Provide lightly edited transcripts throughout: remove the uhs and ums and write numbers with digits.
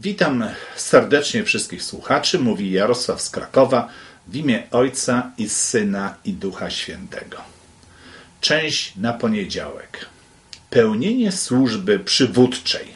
Witam serdecznie wszystkich słuchaczy. Mówi Jarosław z Krakowa w imię Ojca i Syna i Ducha Świętego. Część na poniedziałek. Pełnienie służby przywódczej.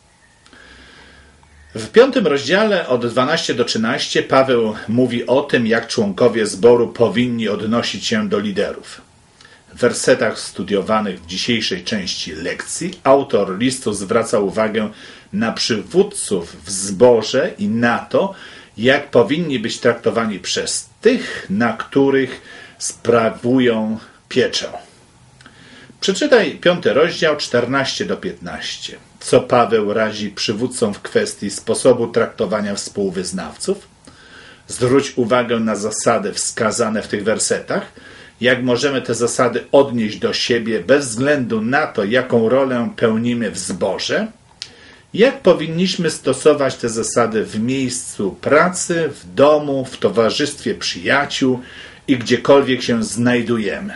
W 5 rozdziale od 12 do 13 Paweł mówi o tym, jak członkowie zboru powinni odnosić się do liderów. W wersetach studiowanych w dzisiejszej części lekcji autor listu zwraca uwagę na przywódców w zborze i na to, jak powinni być traktowani przez tych, na których sprawują pieczę. Przeczytaj 5 rozdział 14 do 15. Co Paweł razi przywódcom w kwestii sposobu traktowania współwyznawców? Zwróć uwagę na zasady wskazane w tych wersetach. Jak możemy te zasady odnieść do siebie bez względu na to, jaką rolę pełnimy w zborze? Jak powinniśmy stosować te zasady w miejscu pracy, w domu, w towarzystwie przyjaciół i gdziekolwiek się znajdujemy?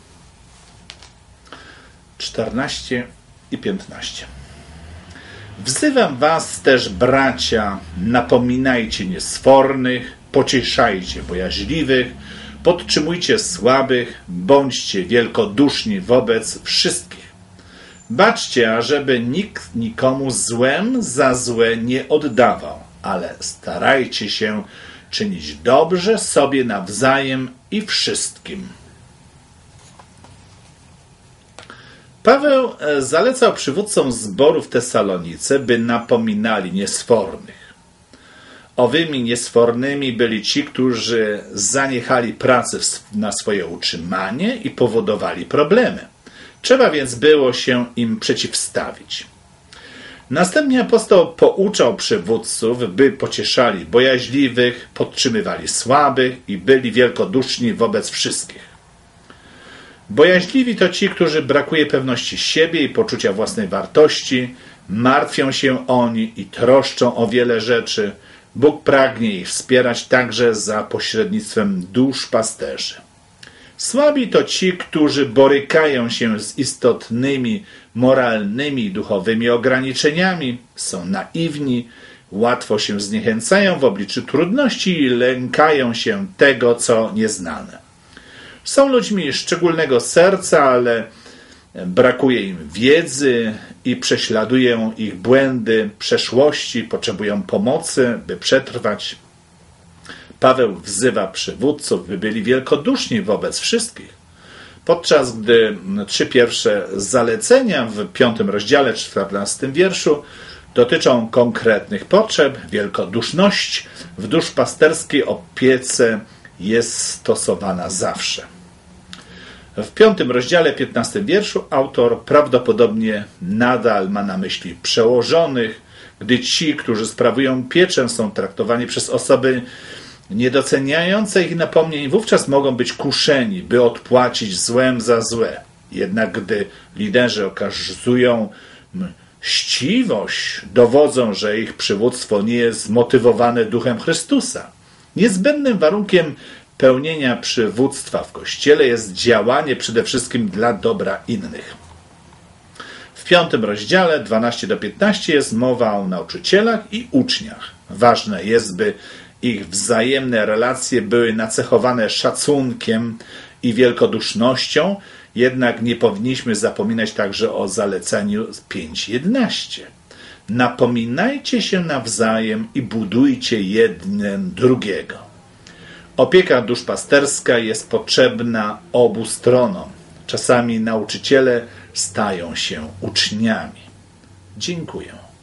14 i 15. Wzywam was też, bracia, napominajcie niesfornych, pocieszajcie bojaźliwych, podtrzymujcie słabych, bądźcie wielkoduszni wobec wszystkich. Baczcie, ażeby nikt nikomu złem za złe nie oddawał, ale starajcie się czynić dobrze sobie nawzajem i wszystkim. Paweł zalecał przywódcom zboru w Tesalonice, by napominali niesfornych. Owymi niesfornymi byli ci, którzy zaniechali pracy na swoje utrzymanie i powodowali problemy. Trzeba więc było się im przeciwstawić. Następnie apostoł pouczał przywódców, by pocieszali bojaźliwych, podtrzymywali słabych i byli wielkoduszni wobec wszystkich. Bojaźliwi to ci, którzy brakuje pewności siebie i poczucia własnej wartości, martwią się oni i troszczą o wiele rzeczy. Bóg pragnie ich wspierać także za pośrednictwem duszpasterzy. Słabi to ci, którzy borykają się z istotnymi moralnymi i duchowymi ograniczeniami, są naiwni, łatwo się zniechęcają w obliczu trudności i lękają się tego, co nieznane. Są ludźmi szczególnego serca, ale brakuje im wiedzy i prześladują ich błędy przeszłości, potrzebują pomocy, by przetrwać. Paweł wzywa przywódców, by byli wielkoduszni wobec wszystkich. Podczas gdy 3 pierwsze zalecenia w 5 rozdziale, 14 wierszu dotyczą konkretnych potrzeb, wielkoduszność w duszpasterskiej opiece jest stosowana zawsze. W 5 rozdziale, 15 wierszu autor prawdopodobnie nadal ma na myśli przełożonych, gdy ci, którzy sprawują pieczę, są traktowani przez osoby niedoceniające ich napomnień, wówczas mogą być kuszeni, by odpłacić złem za złe. Jednak gdy liderzy okazują mściwość, dowodzą, że ich przywództwo nie jest zmotywowane duchem Chrystusa. Niezbędnym warunkiem pełnienia przywództwa w Kościele jest działanie przede wszystkim dla dobra innych. W 5 rozdziale 12 do 15 jest mowa o nauczycielach i uczniach. Ważne jest, by ich wzajemne relacje były nacechowane szacunkiem i wielkodusznością, jednak nie powinniśmy zapominać także o zaleceniu 5:11. Napominajcie się nawzajem i budujcie jeden drugiego. Opieka duszpasterska jest potrzebna obu stronom. Czasami nauczyciele stają się uczniami. Dziękuję.